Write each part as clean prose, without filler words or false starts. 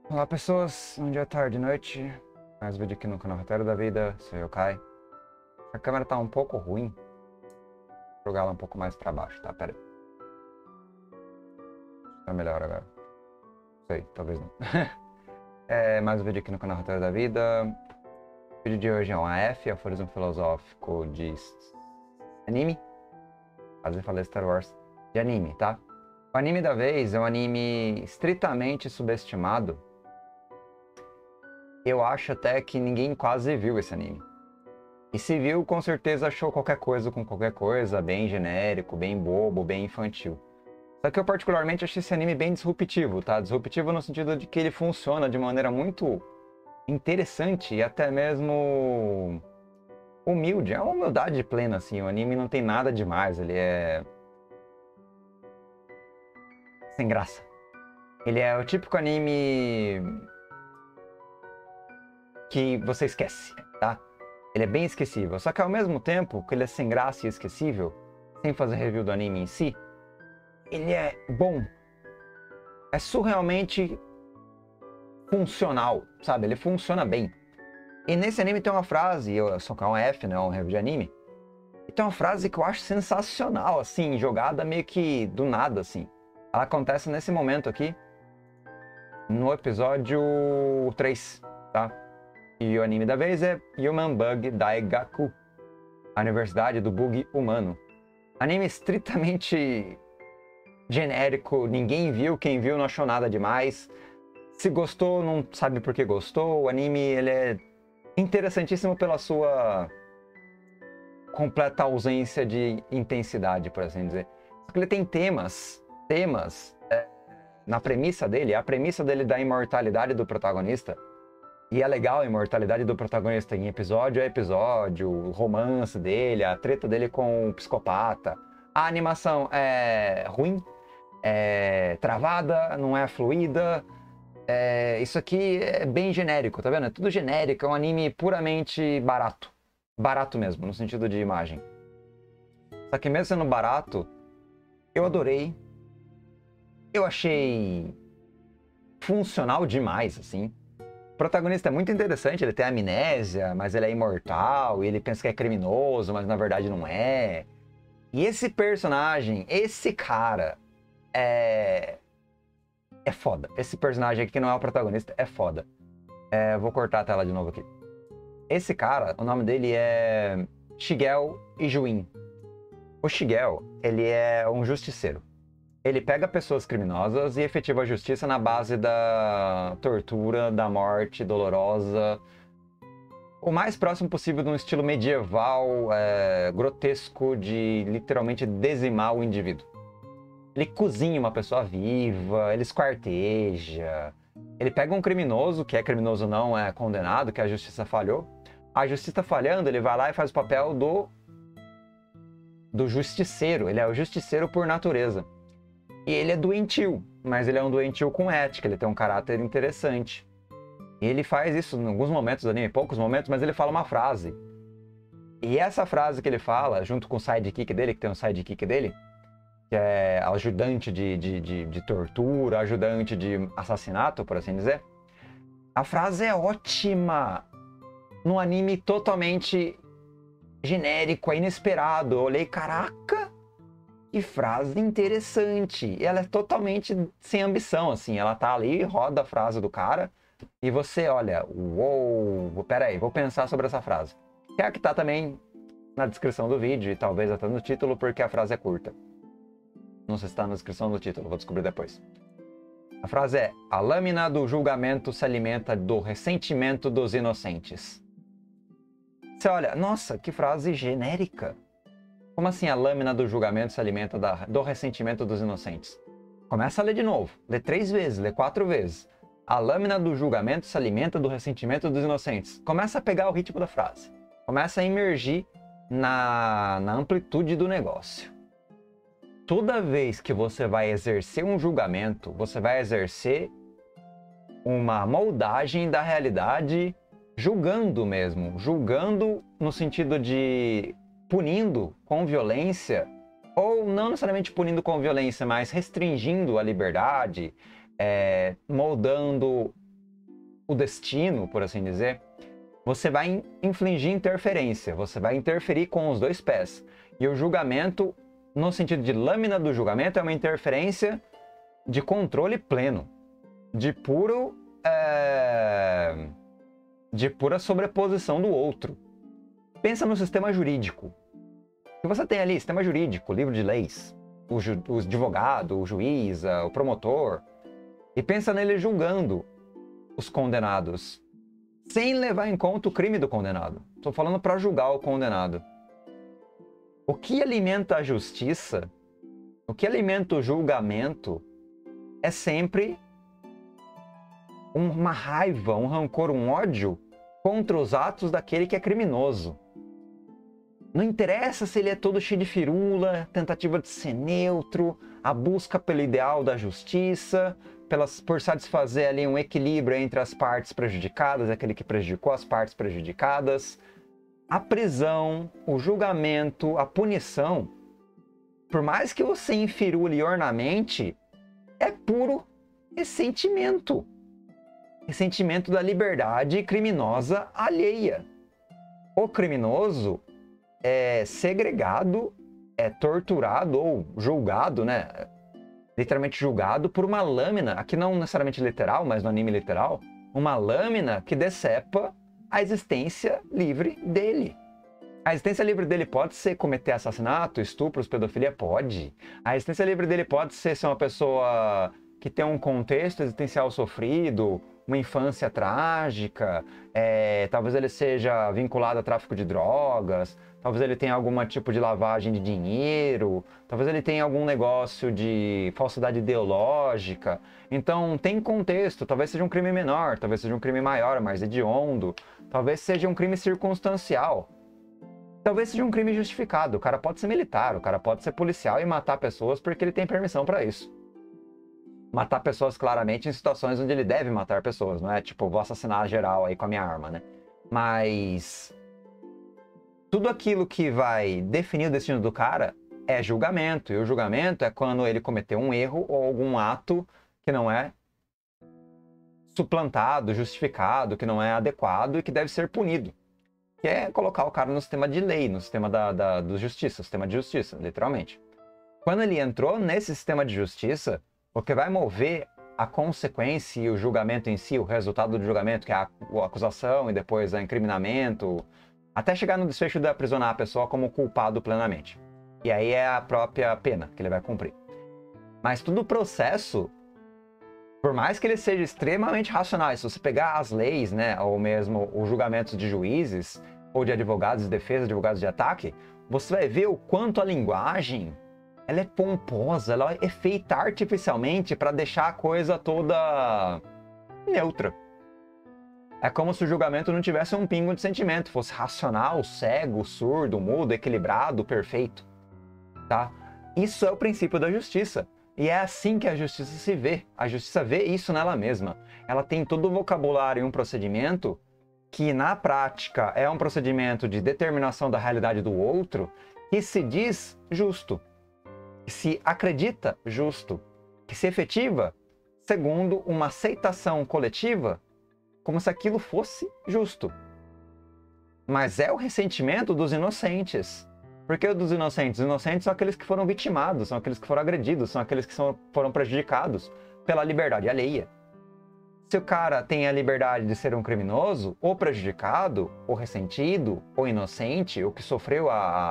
Olá pessoas, bom dia, tarde, noite. Mais um vídeo aqui no canal Roteiro da Vida, sou eu, Kai. A câmera tá um pouco ruim. Vou jogar ela um pouco mais pra baixo, tá? Pera aí. Tá melhor agora. Sei, talvez não. Mais um vídeo aqui no canal Roteiro da Vida. O vídeo de hoje é um AF, aforismo filosófico de anime. Quase falei Star Wars. De anime, tá? O anime da vez é um anime estritamente subestimado. Eu acho até que ninguém quase viu esse anime. E se viu, com certeza achou qualquer coisa com qualquer coisa, bem genérico, bem bobo, bem infantil. Só que eu particularmente achei esse anime bem disruptivo, tá? Disruptivo no sentido de que ele funciona de maneira muito interessante e até mesmo humilde. É uma humildade plena, assim. O anime não tem nada demais, ele é sem graça. Ele é o típico anime que você esquece, tá? Ele é bem esquecível. Só que ao mesmo tempo que ele é sem graça e esquecível, sem fazer review do anime em si, ele é bom. É surrealmente funcional, sabe? Ele funciona bem. E nesse anime tem uma frase, só que é um F, né? Um review de anime. E tem uma frase que eu acho sensacional, assim, jogada meio que do nada, assim. Ela acontece nesse momento aqui, no episódio 3, tá? E o anime da vez é Human Bug Daigaku, a Universidade do Bug Humano. Anime estritamente genérico, ninguém viu, quem viu não achou nada demais. Se gostou, não sabe por que gostou. O anime ele é interessantíssimo pela sua completa ausência de intensidade, por assim dizer. Só que ele tem temas na premissa dele, a premissa dele da imortalidade do protagonista. E é legal a imortalidade do protagonista em episódio a episódio, o romance dele, a treta dele com o psicopata. A animação é ruim, é travada, não é fluida. Isso aqui é bem genérico, tá vendo? É tudo genérico, é um anime puramente barato. Barato mesmo, no sentido de imagem. Só que mesmo sendo barato, eu adorei. Eu achei funcional demais, assim. O protagonista é muito interessante, ele tem amnésia, mas ele é imortal, e ele pensa que é criminoso, mas na verdade não é. E esse personagem, esse cara, é foda. Esse personagem aqui que não é o protagonista é foda. Vou cortar a tela de novo aqui. Esse cara, o nome dele é Shigeo Ijuin. O Shigeo, ele é um justiceiro. Ele pega pessoas criminosas e efetiva a justiça na base da tortura, da morte dolorosa. O mais próximo possível de um estilo medieval, grotesco, de literalmente dizimar o indivíduo. Ele cozinha uma pessoa viva, ele esquarteja. Ele pega um criminoso, que é criminoso não é condenado, que a justiça falhou. A justiça falhando, ele vai lá e faz o papel do justiceiro. Ele é o justiceiro por natureza. E ele é doentio, mas ele é um doentio com ética, ele tem um caráter interessante. E ele faz isso em alguns momentos do anime, poucos momentos, mas ele fala uma frase. E essa frase que ele fala, junto com o sidekick dele, que tem um sidekick dele, que é ajudante de tortura, ajudante de assassinato, por assim dizer. A frase é ótima! Num anime totalmente genérico, é inesperado. Eu olhei, caraca! Que frase interessante! E ela é totalmente sem ambição, assim. Ela tá ali, roda a frase do cara, e você olha, uou, peraí, vou pensar sobre essa frase. Que é a que tá também na descrição do vídeo, e talvez até no título, porque a frase é curta. Não sei se está na descrição do título, vou descobrir depois. A frase é: a lâmina do julgamento se alimenta do ressentimento dos inocentes. Você olha, nossa, que frase genérica. Como assim a lâmina do julgamento se alimenta do ressentimento dos inocentes? Começa a ler de novo. Lê 3 vezes, lê 4 vezes. A lâmina do julgamento se alimenta do ressentimento dos inocentes. Começa a pegar o ritmo da frase. Começa a imergir na amplitude do negócio. Toda vez que você vai exercer um julgamento, você vai exercer uma moldagem da realidade, julgando mesmo. Julgando no sentido de punindo com violência, ou não necessariamente punindo com violência, mas restringindo a liberdade, moldando o destino, por assim dizer, você vai infligir interferência, você vai interferir com os dois pés. E o julgamento, no sentido de lâmina do julgamento, é uma interferência de controle pleno, de pura sobreposição do outro. Pensa no sistema jurídico. Se você tem ali sistema jurídico, livro de leis, o advogado, o juiz, o promotor, e pensa nele julgando os condenados, sem levar em conta o crime do condenado. Estou falando para julgar o condenado. O que alimenta a justiça, o que alimenta o julgamento, é sempre uma raiva, um rancor, um ódio contra os atos daquele que é criminoso. Não interessa se ele é todo cheio de firula, tentativa de ser neutro, a busca pelo ideal da justiça, por satisfazer ali um equilíbrio entre as partes prejudicadas, aquele que prejudicou as partes prejudicadas. A prisão, o julgamento, a punição, por mais que você infirule e ornamente, é puro ressentimento. Ressentimento da liberdade criminosa alheia. O criminoso é segregado, é torturado ou julgado, né? Literalmente julgado por uma lâmina, aqui não necessariamente literal, mas no anime literal, uma lâmina que decepa a existência livre dele. A existência livre dele pode ser cometer assassinato, estupros, pedofilia? Pode. A existência livre dele pode ser uma pessoa que tem um contexto existencial sofrido, uma infância trágica, talvez ele seja vinculado a tráfico de drogas, talvez ele tenha algum tipo de lavagem de dinheiro, talvez ele tenha algum negócio de falsidade ideológica. Então tem contexto, talvez seja um crime menor, talvez seja um crime maior, mais hediondo, talvez seja um crime circunstancial. Talvez seja um crime justificado. O cara pode ser militar, o cara pode ser policial e matar pessoas porque ele tem permissão para isso. Matar pessoas claramente em situações onde ele deve matar pessoas, não é tipo, vou assassinar geral aí com a minha arma, né? Mas tudo aquilo que vai definir o destino do cara é julgamento. E o julgamento é quando ele cometeu um erro ou algum ato que não é suplantado, justificado, que não é adequado e que deve ser punido. Que é colocar o cara no sistema de lei, no sistema do justiça, sistema de justiça, literalmente. Quando ele entrou nesse sistema de justiça, o que vai mover a consequência e o julgamento em si, o resultado do julgamento, que é a acusação e depois o incriminamento, até chegar no desfecho de aprisionar a pessoa como culpado plenamente. E aí é a própria pena que ele vai cumprir. Mas todo o processo, por mais que ele seja extremamente racional, se você pegar as leis, né, ou mesmo os julgamentos de juízes, ou de advogados de defesa, advogados de ataque, você vai ver o quanto a linguagem ela é pomposa, ela é feita artificialmente para deixar a coisa toda neutra. É como se o julgamento não tivesse um pingo de sentimento, fosse racional, cego, surdo, mudo, equilibrado, perfeito. Tá? Isso é o princípio da justiça. E é assim que a justiça se vê. A justiça vê isso nela mesma. Ela tem todo o vocabulário e um procedimento que, na prática, é um procedimento de determinação da realidade do outro que se diz justo, que se acredita justo, que se efetiva segundo uma aceitação coletiva como se aquilo fosse justo. Mas é o ressentimento dos inocentes. Por que dos inocentes? Os inocentes são aqueles que foram vitimados, são aqueles que foram agredidos, são aqueles que foram prejudicados pela liberdade alheia. Se o cara tem a liberdade de ser um criminoso, ou prejudicado, ou ressentido, ou inocente, ou que sofreu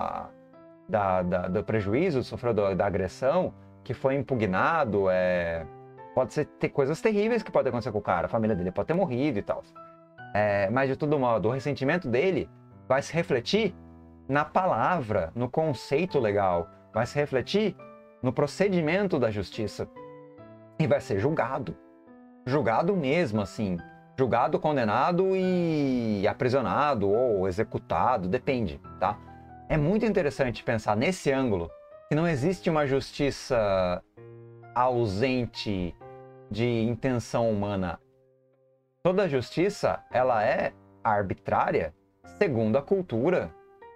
do prejuízo, sofreu da agressão, que foi impugnado, pode ter coisas terríveis que podem acontecer com o cara, a família dele pode ter morrido e tal. Mas de todo modo, o ressentimento dele vai se refletir na palavra, no conceito legal, vai se refletir no procedimento da justiça e vai ser julgado. Julgado mesmo, assim. Julgado, condenado e aprisionado ou executado, depende, tá? É muito interessante pensar nesse ângulo que não existe uma justiça ausente de intenção humana. Toda justiça, ela é arbitrária segundo a cultura.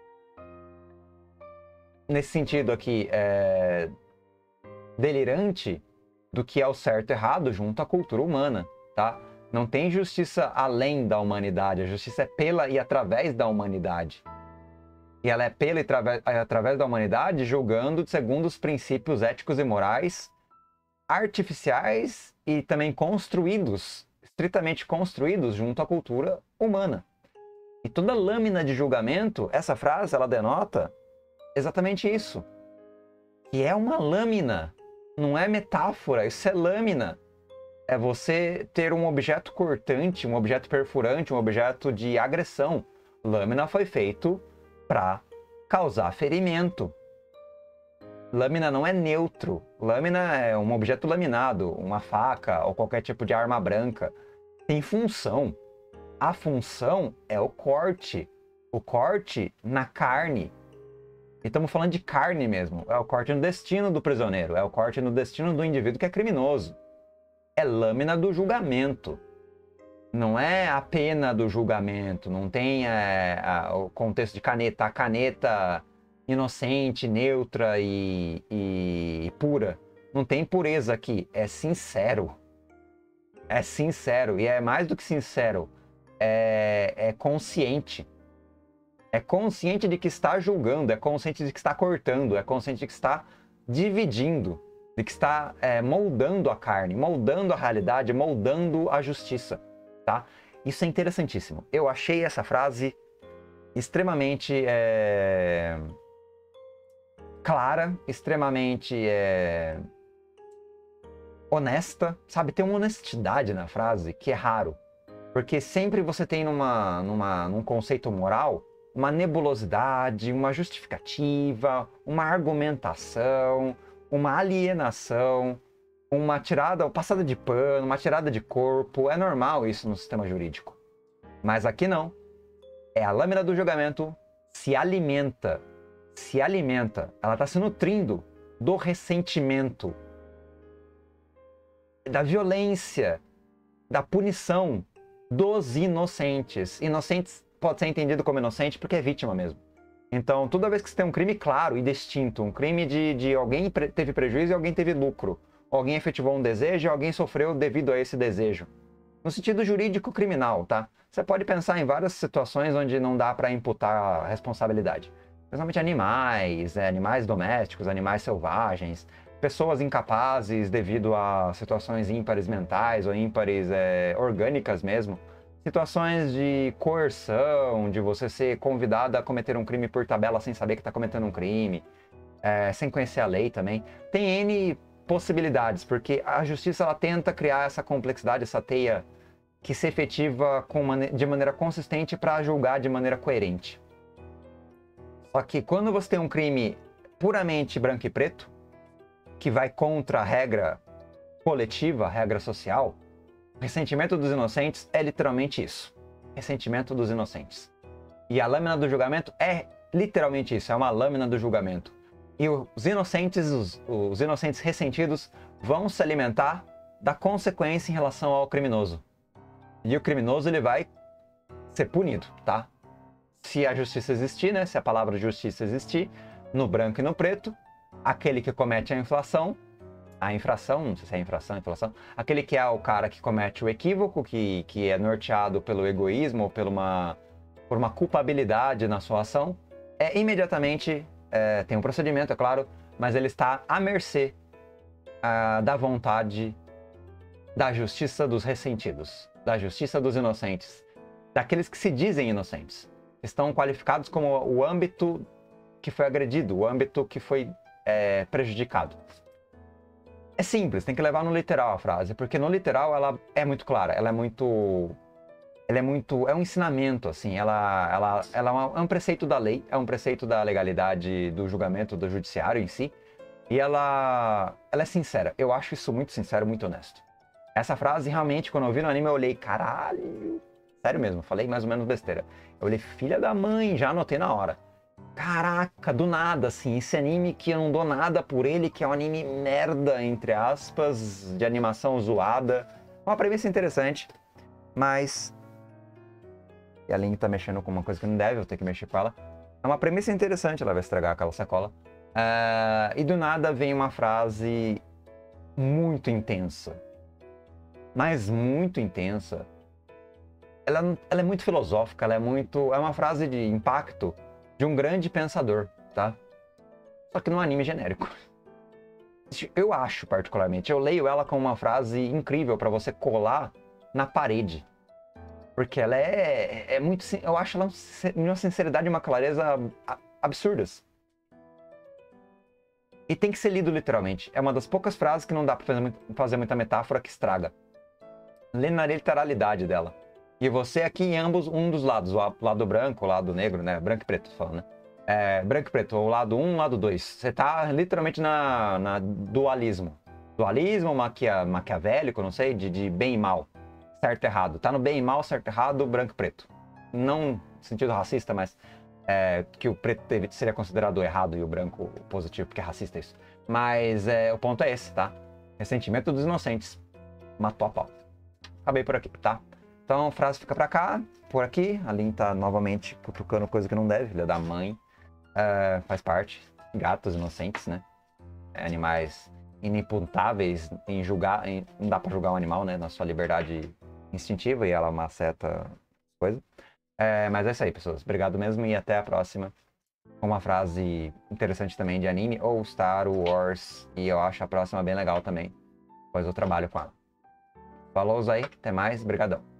Nesse sentido aqui, delirante do que é o certo e errado junto à cultura humana, tá? Não tem justiça além da humanidade. A justiça é pela e através da humanidade. E ela é pela e através da humanidade, julgando segundo os princípios éticos e morais artificiais e também construídos, estritamente construídos junto à cultura humana. E toda lâmina de julgamento, essa frase, ela denota exatamente isso. Que é uma lâmina, não é metáfora, isso é lâmina. É você ter um objeto cortante, um objeto perfurante, um objeto de agressão. Lâmina foi feito para causar ferimento. Lâmina não é neutro. Lâmina é um objeto laminado, uma faca ou qualquer tipo de arma branca. Tem função. A função é o corte. O corte na carne. E estamos falando de carne mesmo. É o corte no destino do prisioneiro. É o corte no destino do indivíduo que é criminoso. É lâmina do julgamento. Não é a pena do julgamento. Não tem o contexto de caneta. A caneta inocente, neutra e pura. Não tem pureza aqui. É sincero. É sincero. E é mais do que sincero. É consciente. É consciente de que está julgando, é consciente de que está cortando, é consciente de que está dividindo, de que está moldando a carne, moldando a realidade, moldando a justiça, tá? Isso é interessantíssimo. Eu achei essa frase extremamente clara, extremamente honesta, sabe? Tem uma honestidade na frase que é raro, porque sempre você tem num conceito moral uma nebulosidade, uma justificativa, uma argumentação, uma alienação, uma passada de pano, uma tirada de corpo. É normal isso no sistema jurídico. Mas aqui não. A lâmina do julgamento se alimenta. Se alimenta. Ela está se nutrindo do ressentimento, da violência, da punição dos inocentes. Inocentes pode ser entendido como inocente porque é vítima mesmo. Então, toda vez que você tem um crime claro e distinto, um crime de alguém teve prejuízo e alguém teve lucro, alguém efetivou um desejo e alguém sofreu devido a esse desejo. No sentido jurídico criminal, tá? Você pode pensar em várias situações onde não dá para imputar responsabilidade. Principalmente animais, animais domésticos, animais selvagens, pessoas incapazes devido a situações ímpares mentais ou ímpares orgânicas mesmo. Situações de coerção, de você ser convidado a cometer um crime por tabela sem saber que está cometendo um crime, sem conhecer a lei também. Tem N possibilidades, porque a justiça ela tenta criar essa complexidade, essa teia que se efetiva de maneira consistente para julgar de maneira coerente. Só que quando você tem um crime puramente branco e preto, que vai contra a regra coletiva, a regra social, ressentimento dos inocentes é literalmente isso. Ressentimento dos inocentes. E a lâmina do julgamento é literalmente isso. É uma lâmina do julgamento. E os inocentes ressentidos vão se alimentar da consequência em relação ao criminoso. E o criminoso ele vai ser punido, tá? Se a justiça existir, né? Se a palavra justiça existir, no branco e no preto, aquele que comete a infração, não sei se é infração, aquele que é o cara que comete o equívoco, que é norteado pelo egoísmo ou por uma culpabilidade na sua ação, imediatamente tem um procedimento, é claro, mas ele está à mercê da vontade da justiça dos ressentidos, da justiça dos inocentes, daqueles que se dizem inocentes. Estão qualificados como o âmbito que foi agredido, o âmbito que foi prejudicado. É simples, tem que levar no literal a frase, porque no literal ela é muito clara, é um ensinamento, assim, é um preceito da lei, é um preceito da legalidade do julgamento do judiciário em si, e ela é sincera. Eu acho isso muito sincero, muito honesto. Essa frase, realmente, quando eu vi no anime, eu olhei, caralho, sério mesmo, falei mais ou menos besteira. Eu olhei, filha da mãe, já anotei na hora. Caraca, do nada, assim, esse anime que eu não dou nada por ele, que é um anime merda, entre aspas, de animação zoada. Uma premissa interessante, mas... E a Link tá mexendo com uma coisa que não deve, eu tenho que mexer com ela. É uma premissa interessante, ela vai estragar aquela sacola. E do nada vem uma frase muito intensa. mas muito intensa. Ela é muito filosófica, ela é muito... É uma frase de impacto de um grande pensador, tá? Só que num anime genérico. Eu acho, particularmente, eu leio ela como uma frase incrível pra você colar na parede. Porque ela é muito... Eu acho ela uma sinceridade e uma clareza absurdas. E tem que ser lido literalmente. É uma das poucas frases que não dá pra fazer muita metáfora que estraga. Lê na literalidade dela. E você aqui em ambos, um dos lados, o lado branco, o lado negro, né? Branco e preto, tô falando, né? Branco e preto, o lado 1, o lado 2. Você tá literalmente na dualismo. Dualismo maquiavélico, não sei, de bem e mal. Certo e errado. Tá no bem e mal, certo e errado, branco e preto. Não no sentido racista, mas que o preto seria considerado errado e o branco positivo, porque é racista isso. Mas o ponto é esse, tá? Ressentimento dos inocentes. Matou a pau. Acabei por aqui, tá? Então a frase fica pra cá, por aqui. A Lin tá novamente cutucando coisa que não deve, filha da mãe. Faz parte. Gatos inocentes, né? Animais inimputáveis em julgar. Não dá pra julgar um animal, né? Na sua liberdade instintiva, e ela maceta coisa. Mas é isso aí, pessoas. Obrigado mesmo e até a próxima. Uma frase interessante também de anime ou Star Wars. E eu acho a próxima bem legal também. Pois eu trabalho com ela. Falou aí, até mais, brigadão.